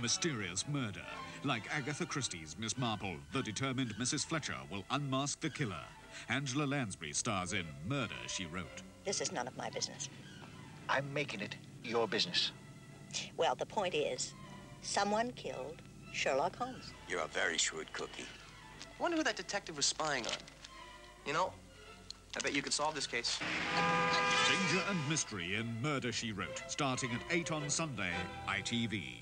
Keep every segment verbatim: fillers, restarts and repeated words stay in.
mysterious murder. Like Agatha Christie's Miss Marple, the determined Missus Fletcher will unmask the killer. Angela Lansbury stars in Murder, She Wrote. This is none of my business. I'm making it your business. Well, the point is, someone killed Sherlock Holmes. You're a very shrewd cookie. I wonder who that detective was spying on. You know, I bet you could solve this case. Danger and mystery in Murder, She Wrote, starting at eight on Sunday, I T V.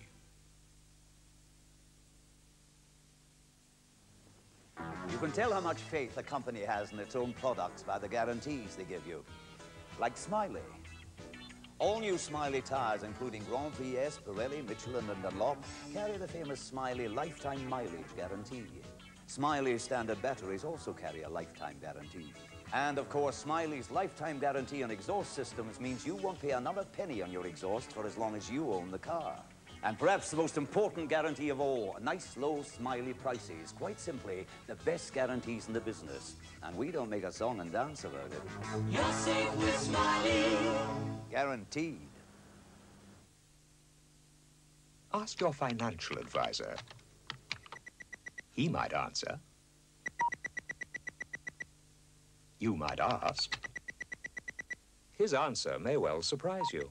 You can tell how much faith a company has in its own products by the guarantees they give you. Like Smiley. All new Smiley tires, including Grand Prix S, Pirelli, Michelin and Dunlop, carry the famous Smiley lifetime mileage guarantee. Smiley's standard batteries also carry a lifetime guarantee. And of course, Smiley's lifetime guarantee on exhaust systems means you won't pay another penny on your exhaust for as long as you own the car. And perhaps the most important guarantee of all, nice low Smiley prices. Quite simply, the best guarantees in the business. And we don't make a song and dance about it. You're safe with Smiley. Guaranteed. Ask your financial advisor. He might answer. You might ask. His answer may well surprise you.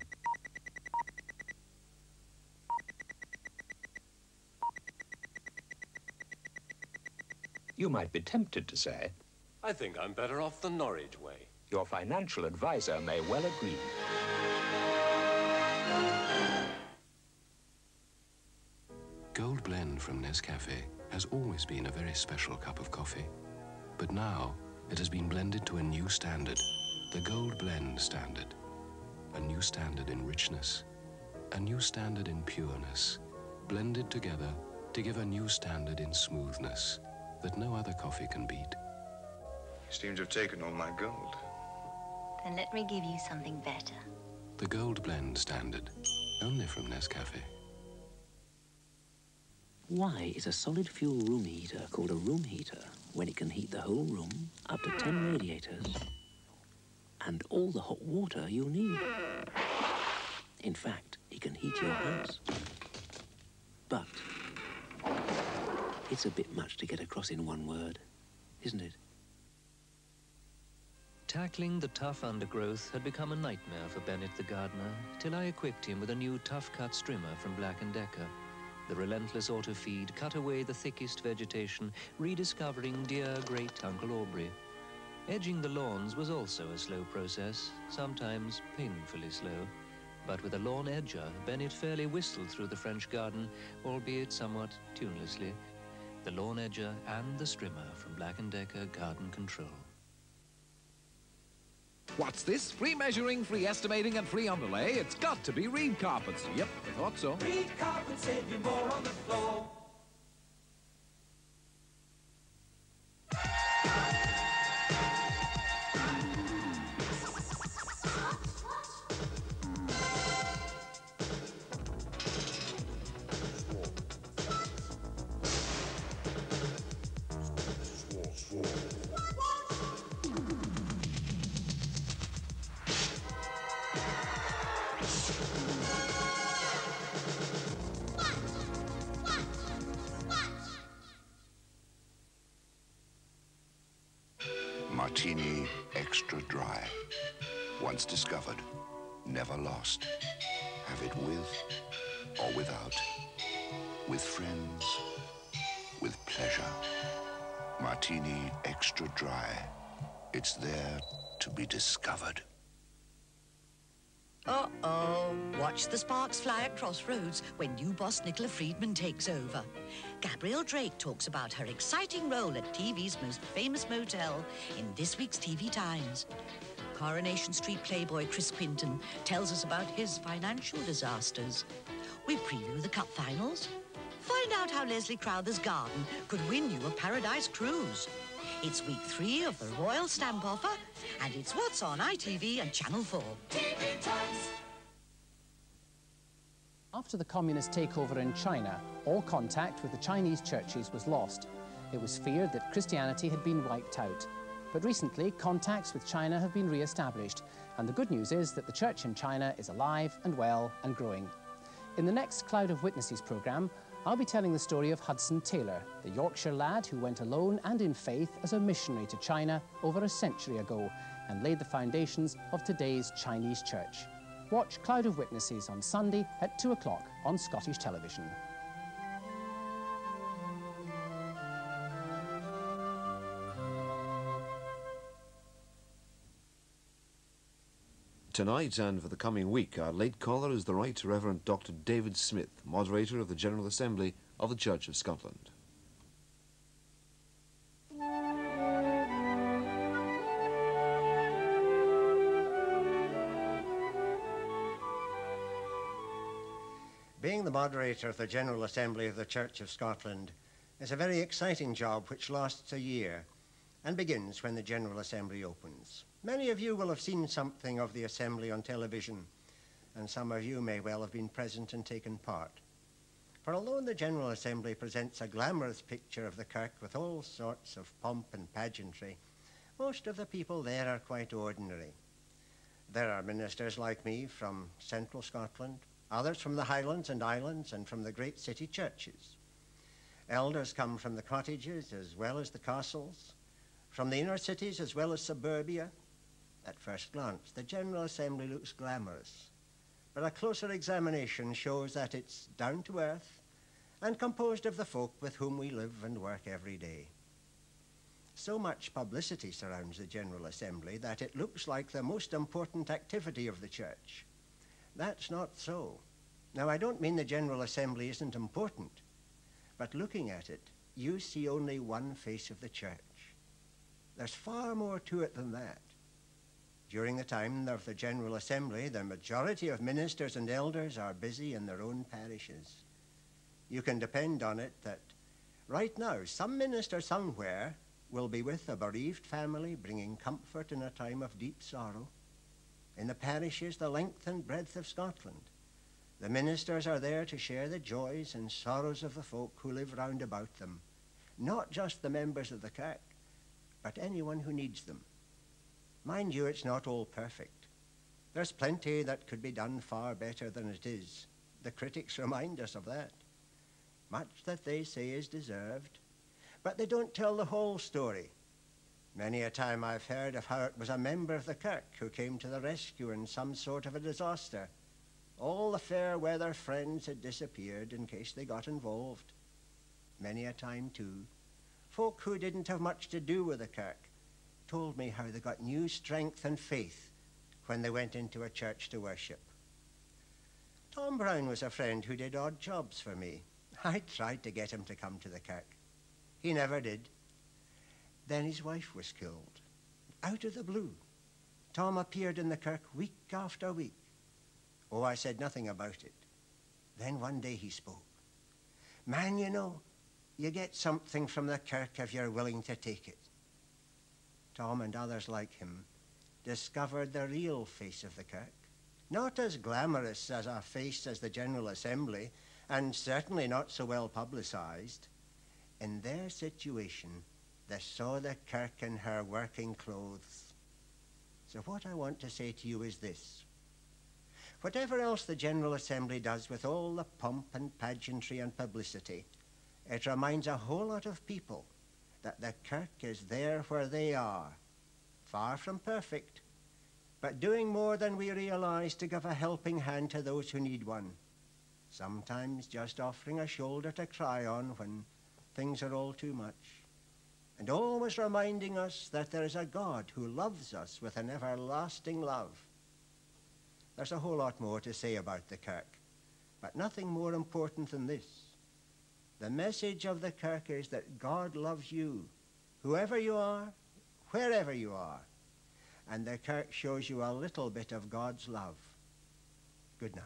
You might be tempted to say, I think I'm better off the Norwich way. Your financial advisor may well agree. Gold Blend from Nescafe has always been a very special cup of coffee. But now, it has been blended to a new standard, the Gold Blend standard. A new standard in richness, a new standard in pureness, blended together to give a new standard in smoothness that no other coffee can beat. You seem to have taken all my gold. Then let me give you something better. The Gold Blend standard, only from Nescafe. Why is a solid fuel room heater called a room heater when it can heat the whole room, up to ten radiators, and all the hot water you'll need? In fact, it can heat your house. But it's a bit much to get across in one word, isn't it? Tackling the tough undergrowth had become a nightmare for Bennett the gardener, till I equipped him with a new tough-cut strimmer from Black and Decker. The relentless auto-feed cut away the thickest vegetation, rediscovering dear great Uncle Aubrey. Edging the lawns was also a slow process, sometimes painfully slow. But with a lawn edger, Bennett fairly whistled through the French garden, albeit somewhat tunelessly. The lawn edger and the strimmer from Black and Decker Garden Control. What's this? Free measuring, free estimating and free underlay? It's got to be Reed Carpets. Yep, I thought so. Reed Carpets save you more on the floor. Martini Extra Dry. Once discovered, never lost. Have it with or without. With friends, with pleasure. Martini Extra Dry. It's there to be discovered. Uh-oh. Watch the sparks fly across roads when new boss Nicola Friedman takes over. Gabrielle Drake talks about her exciting role at T V's most famous motel in this week's T V Times. Coronation Street playboy Chris Quinton tells us about his financial disasters. We preview the cup finals. Find out how Leslie Crowther's garden could win you a paradise cruise. It's week three of the Royal Stamp Offer, and it's what's on I T V and Channel four. T V Times. After the communist takeover in China, all contact with the Chinese churches was lost. It was feared that Christianity had been wiped out. But recently, contacts with China have been re-established, and the good news is that the church in China is alive and well and growing. In the next Cloud of Witnesses programme, I'll be telling the story of Hudson Taylor, the Yorkshire lad who went alone and in faith as a missionary to China over a century ago and laid the foundations of today's Chinese church. Watch Cloud of Witnesses on Sunday at two o'clock on Scottish television. Tonight and for the coming week, our late caller is the Right Reverend Doctor David Smith, moderator of the General Assembly of the Church of Scotland. Being the moderator of the General Assembly of the Church of Scotland is a very exciting job which lasts a year and begins when the General Assembly opens. Many of you will have seen something of the Assembly on television, and some of you may well have been present and taken part. For although the General Assembly presents a glamorous picture of the kirk with all sorts of pomp and pageantry, most of the people there are quite ordinary. There are ministers like me from central Scotland, others from the Highlands and Islands and from the great city churches. Elders come from the cottages as well as the castles, from the inner cities as well as suburbia. At first glance, the General Assembly looks glamorous, but a closer examination shows that it's down to earth and composed of the folk with whom we live and work every day. So much publicity surrounds the General Assembly that it looks like the most important activity of the church. That's not so. Now, I don't mean the General Assembly isn't important, but looking at it, you see only one face of the church. There's far more to it than that. During the time of the General Assembly, the majority of ministers and elders are busy in their own parishes. You can depend on it that right now, some minister somewhere will be with a bereaved family, bringing comfort in a time of deep sorrow. In the parishes, the length and breadth of Scotland, the ministers are there to share the joys and sorrows of the folk who live round about them, not just the members of the kirk, but anyone who needs them. Mind you, it's not all perfect. There's plenty that could be done far better than it is. The critics remind us of that. Much that they say is deserved, but they don't tell the whole story. Many a time I've heard of how it was a member of the kirk who came to the rescue in some sort of a disaster. All the fair weather friends had disappeared in case they got involved. Many a time, too, folk who didn't have much to do with the kirk told me how they got new strength and faith when they went into a church to worship. Tom Brown was a friend who did odd jobs for me. I tried to get him to come to the kirk. He never did. Then his wife was killed. Out of the blue, Tom appeared in the kirk week after week. Oh, I said nothing about it. Then one day he spoke. Man, you know, you get something from the kirk if you're willing to take it. Tom and others like him discovered the real face of the kirk. Not as glamorous as a face as the General Assembly, and certainly not so well publicized. In their situation, they saw the kirk in her working clothes. So what I want to say to you is this. Whatever else the General Assembly does with all the pomp and pageantry and publicity, it reminds a whole lot of people that the kirk is there where they are, far from perfect, but doing more than we realize to give a helping hand to those who need one, sometimes just offering a shoulder to cry on when things are all too much, and always reminding us that there is a God who loves us with an everlasting love. There's a whole lot more to say about the kirk, but nothing more important than this. The message of the kirk is that God loves you, whoever you are, wherever you are, and the kirk shows you a little bit of God's love. Good night.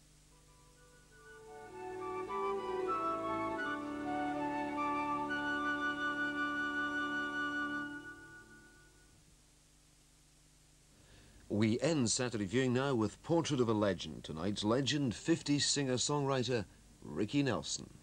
We end Saturday viewing now with Portrait of a Legend. Tonight's legend, fifties singer-songwriter Ricky Nelson.